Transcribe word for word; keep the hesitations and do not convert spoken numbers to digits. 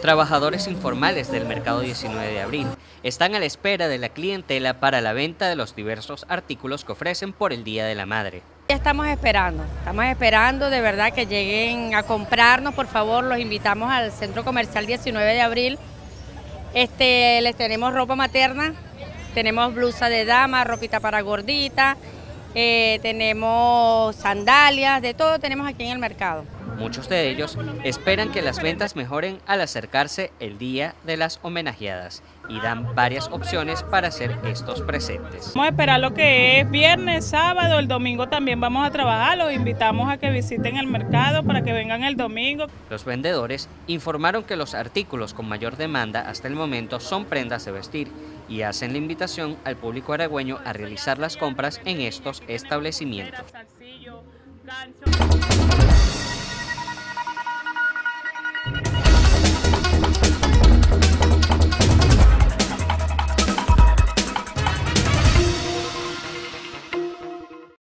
Trabajadores informales del Mercado diecinueve de abril están a la espera de la clientela para la venta de los diversos artículos que ofrecen por el Día de la Madre. Ya estamos esperando, estamos esperando de verdad que lleguen a comprarnos, por favor, los invitamos al Centro Comercial diecinueve de abril. Este, les tenemos ropa materna, tenemos blusa de dama, ropita para gordita, eh, tenemos sandalias, de todo tenemos aquí en el mercado. Muchos de ellos esperan que las ventas mejoren al acercarse el Día de las Homenajeadas y dan varias opciones para hacer estos presentes. Vamos a esperar lo que es viernes, sábado, el domingo también vamos a trabajar, los invitamos a que visiten el mercado para que vengan el domingo. Los vendedores informaron que los artículos con mayor demanda hasta el momento son prendas de vestir y hacen la invitación al público aragüeño a realizar las compras en estos establecimientos.